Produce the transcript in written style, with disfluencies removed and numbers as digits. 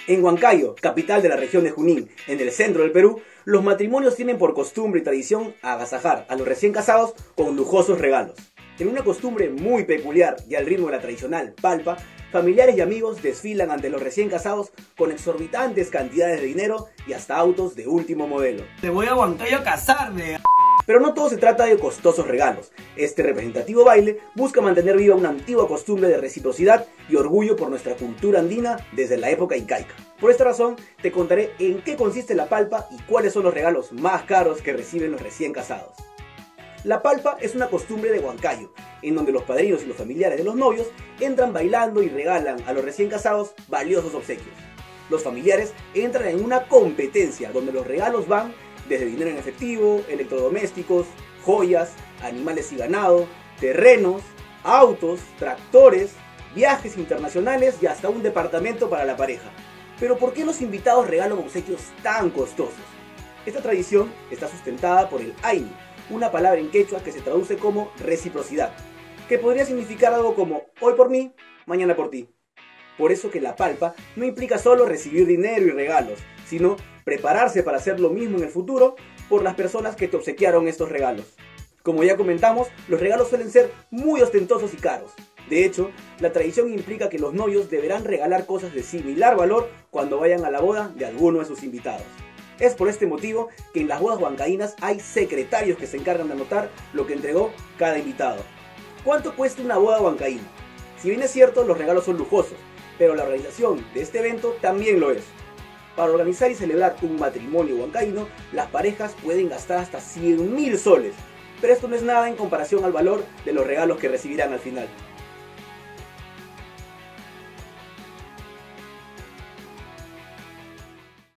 En Huancayo, capital de la región de Junín, en el centro del Perú, los matrimonios tienen por costumbre y tradición agasajar a los recién casados con lujosos regalos. En una costumbre muy peculiar y al ritmo de la tradicional palpa, familiares y amigos desfilan ante los recién casados con exorbitantes cantidades de dinero y hasta autos de último modelo. Te voy a Huancayo a casarme. Pero no todo se trata de costosos regalos. Este representativo baile busca mantener viva una antigua costumbre de reciprocidad y orgullo por nuestra cultura andina desde la época incaica. Por esta razón, te contaré en qué consiste la palpa y cuáles son los regalos más caros que reciben los recién casados. La palpa es una costumbre de Huancayo, en donde los padrinos y los familiares de los novios entran bailando y regalan a los recién casados valiosos obsequios. Los familiares entran en una competencia donde los regalos van desde dinero en efectivo, electrodomésticos, joyas, animales y ganado, terrenos, autos, tractores, viajes internacionales y hasta un departamento para la pareja. Pero ¿por qué los invitados regalan obsequios tan costosos? Esta tradición está sustentada por el aini, una palabra en quechua que se traduce como reciprocidad, que podría significar algo como hoy por mí, mañana por ti. Por eso que la palpa no implica solo recibir dinero y regalos, sino prepararse para hacer lo mismo en el futuro por las personas que te obsequiaron estos regalos. Como ya comentamos, los regalos suelen ser muy ostentosos y caros. De hecho, la tradición implica que los novios deberán regalar cosas de similar valor cuando vayan a la boda de alguno de sus invitados. Es por este motivo que en las bodas huancaínas hay secretarios que se encargan de anotar lo que entregó cada invitado. ¿Cuánto cuesta una boda huancaína? Si bien es cierto, los regalos son lujosos, pero la organización de este evento también lo es. Para organizar y celebrar un matrimonio huancaíno, las parejas pueden gastar hasta 100.000 soles, pero esto no es nada en comparación al valor de los regalos que recibirán al final.